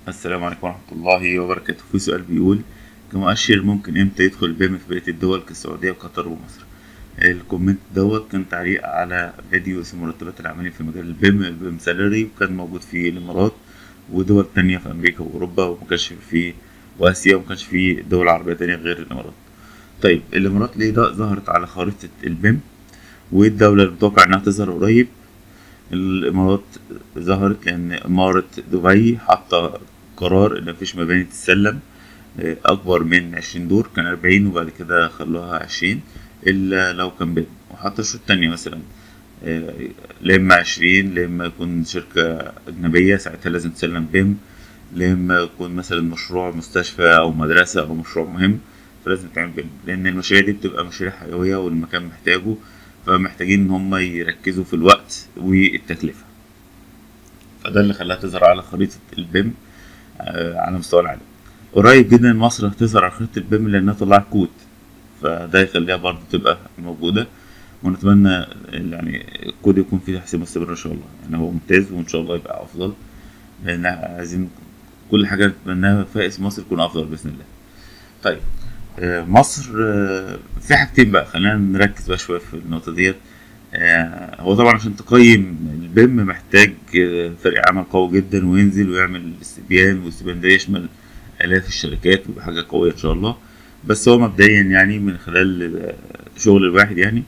السلام عليكم ورحمة الله وبركاته. في سؤال بيقول: كمؤشر ممكن امتى يدخل البيم في بقية الدول كالسعودية وقطر ومصر؟ الكومنت دوت كان تعليق على فيديو اسمه مرتبات العاملين في مجال البيم سالري، وكان موجود في الإمارات ودول تانية في أمريكا وأوروبا، ومكانش في وآسيا، ومكانش في دول عربية تانية غير الإمارات. طيب الإمارات ليه ظهرت على خريطة البيم؟ وإيه الدولة اللي متوقع إنها تظهر قريب؟ الإمارات ظهرت لأن إمارة دبي حاطة قرار إن مفيش مباني تتسلم أكبر من 20 دور، كان 40 وبعد كده خلوها 20 إلا لو كان بيم، وحتى شروط تانية مثلا لا إما 20، لا إما يكون شركة أجنبية ساعتها لازم تسلم بيم، لا إما يكون مثلا مشروع مستشفى أو مدرسة أو مشروع مهم فلازم تعمل بيم، لأن المشاريع دي بتبقى مشاريع حيوية والمكان محتاجه، فمحتاجين إن هما يركزوا في الوقت والتكلفة. فده اللي خلاها تظهر على خريطة البيم على مستوى العالم. قريب جدا مصر هتظهر على خريطة البيم لأنها طلعت كود، فده يخليها برضه تبقى موجودة، ونتمنى يعني الكود يكون فيه تحسين مستمر إن شاء الله. يعني هو ممتاز وإن شاء الله يبقى أفضل، لأن عايزين كل حاجة نتمناها في اسم مصر تكون أفضل بإذن الله. طيب مصر في حاجتين بقى، خلينا نركز بقى شوية في النقطة ديت. هو طبعا عشان تقيم البيم محتاج فريق عمل قوي جدا وينزل ويعمل استبيان، والاستبيان ده يشمل آلاف الشركات ويبقى حاجة قوية إن شاء الله. بس هو مبدئيا يعني من خلال شغل الواحد، يعني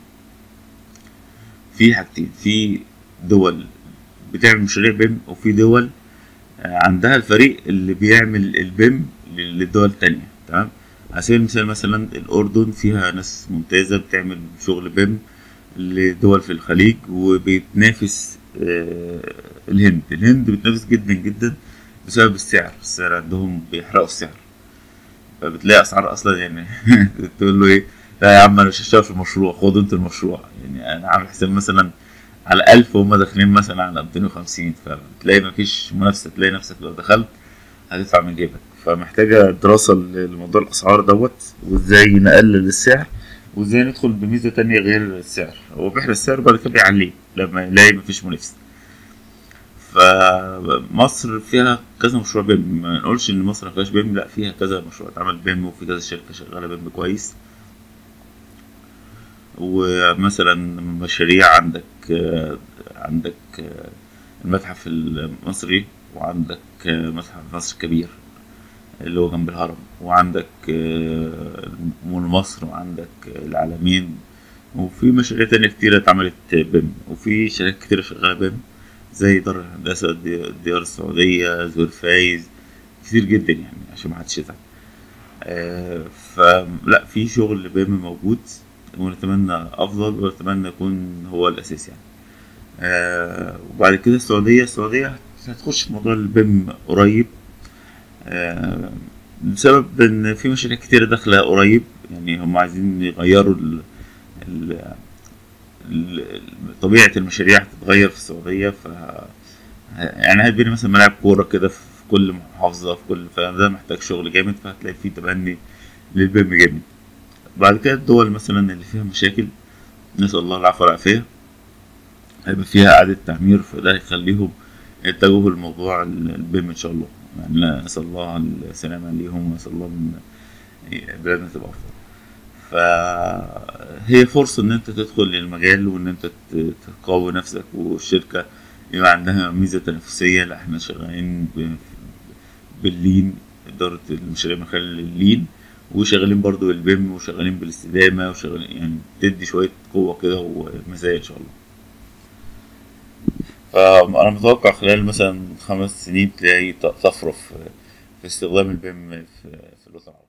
في حاجتين: في دول بتعمل مشاريع بيم، وفي دول عندها الفريق اللي بيعمل البيم للدول التانية. تمام. على سبيل المثال مثلا الأردن فيها ناس ممتازة بتعمل شغل بيم لدول في الخليج، وبيتنافس الهند بتنافس جدا جدا بسبب السعر عندهم بيحرقوا السعر، فبتلاقي أسعار أصلا يعني تقول له إيه، لا يا عم أنا مش هشتغل في المشروع، خدوا أنتوا المشروع. يعني أنا عامل حساب مثلا على 1000 وهم داخلين مثلا على 250، فبتلاقي مفيش منافسة، تلاقي نفسك لو دخلت هتدفع من جيبك. فمحتاجة دراسة لموضوع الأسعار دوت، وإزاي نقلل السعر، وإزاي ندخل بميزة تانية غير السعر. هو بيحرق السعر بعد كده بيعليه لما يلاقي مفيش منافسة. فمصر فيها كذا مشروع بيم، ما نقولش إن مصر مفيهاش بيم، لأ فيها كذا مشروع اتعمل بيم، وفي كذا شركة شغالة بيم كويس. ومثلا مشاريع عندك المتحف المصري، وعندك متحف مصر الكبير اللي هو جنب الهرم، وعندك مول مصر، وعندك العالمين، وفي مشاريع تانية كتيرة اتعملت بيم، وفي شركات كتيرة شغالة بيم زي دار الهندسة، ديار السعودية، زور فايز، كتير جدا يعني عشان محدش يزعل. فلا في شغل بيم موجود، ونتمنى أفضل، ونتمنى يكون هو الأساس يعني. وبعد كده السعودية هتخش في موضوع البيم قريب، بسبب إن في مشاريع كتيرة داخلة قريب. يعني هم عايزين يغيروا ال طبيعة المشاريع هتتغير في السعودية. يعني هتبني مثلا ملاعب كورة كده في كل محافظة، في كل، فده محتاج شغل جامد، فهتلاقي فيه تبني للبيم جامد. بعد كده الدول مثلا اللي فيها مشاكل، نسأل الله العفو والعافية، هيبقى فيها إعادة تعمير، فده هيخليهم يتجهوا لموضوع البيم إن شاء الله. يعني نسأل الله السلامة ليهم، ونسأل الله إن بلادنا تبقى أفضل. فهي فرصة إن أنت تدخل للمجال، وإن أنت تقوي نفسك، والشركة يبقى عندها ميزة تنافسية. لا إحنا شغالين باللين، إدارة المشاريع من خلال اللين، وشغالين برضو بالبيم، وشغالين بالاستدامة، وشغالين يعني تدي شوية قوة كده ومزايا إن شاء الله. فأنا متوقع خلال مثلا 5 سنين تلاقي طفرة في استخدام البيم في الوطن العربي.